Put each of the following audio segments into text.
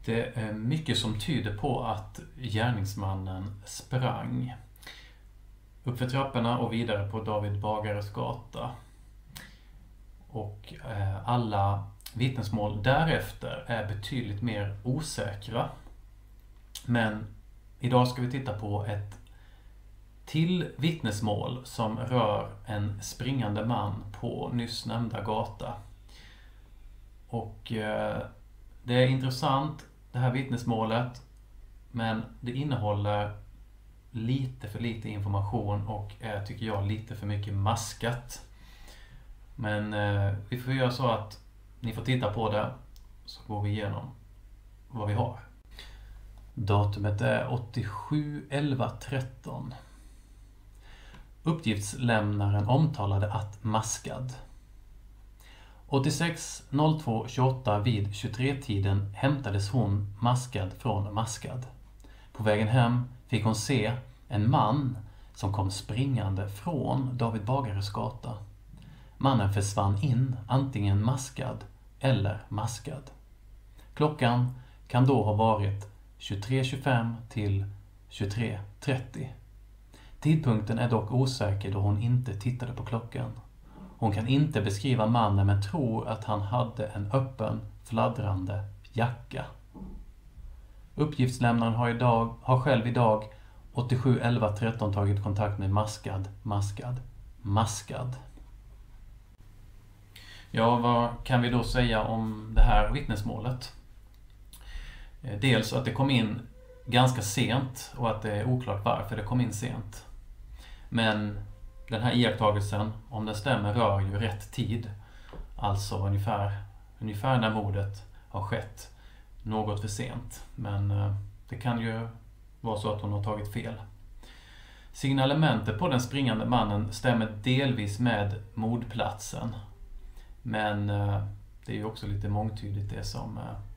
Det är mycket som tyder på att gärningsmannen sprang uppför trapporna och vidare på David Bagares gata. Och alla vittnesmål därefter är betydligt mer osäkra. Men idag ska vi titta på ett till vittnesmål som rör en springande man på nyss nämnda gata. Och det är intressant, det här vittnesmålet, men det innehåller lite för lite information och är, tycker jag, lite för mycket maskat. Men vi får göra så att ni får titta på det, så går vi igenom vad vi har. Datumet är 87/11/13. Uppgiftslämnaren omtalade att maskad. 86:02:28 vid 23-tiden hämtades hon maskad från maskad. På vägen hem fick hon se en man som kom springande från David Bagares gata. Mannen försvann in antingen maskad eller maskad. Klockan kan då ha varit 23:25 till 23:30. Tidpunkten är dock osäker då hon inte tittade på klockan. Hon kan inte beskriva mannen men tror att han hade en öppen, fladdrande jacka. Uppgiftslämnaren har själv idag 87/11/13 tagit kontakt med maskad. Ja, vad kan vi då säga om det här vittnesmålet? Dels att det kom in ganska sent och att det är oklart varför det kom in sent. Men den här iakttagelsen, om den stämmer, rör ju rätt tid. Alltså ungefär när mordet har skett. Något för sent. Men det kan ju vara så att hon har tagit fel. Signalementet på den springande mannen stämmer delvis med mordplatsen. Men det är ju också lite mångtydigt det som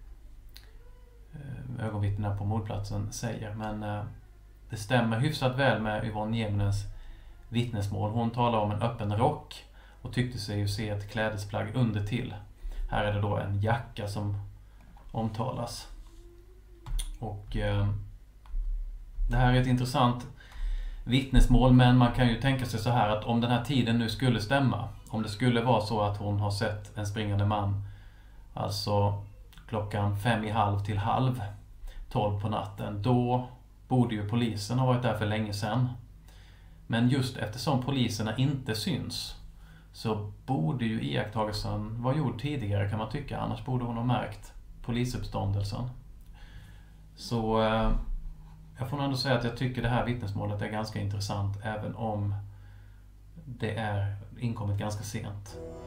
ögonvittnena på mordplatsen säger. Men det stämmer hyfsat väl med Yvonne Niemnens vittnesmål. Hon talar om en öppen rock och tyckte sig ju se ett klädesplagg under till. Här är det då en jacka som omtalas. Och det här är ett intressant vittnesmål, men man kan ju tänka sig så här att om den här tiden nu skulle stämma, om det skulle vara så att hon har sett en springande man, alltså klockan 5:30 till 11:30 på natten, då borde ju polisen ha varit där för länge sedan. Men just eftersom poliserna inte syns så borde ju iakttagelsen vara gjord tidigare, kan man tycka. Annars borde hon ha märkt polisuppståndelsen. Så jag får ändå säga att jag tycker det här vittnesmålet är ganska intressant, även om det är inkommit ganska sent.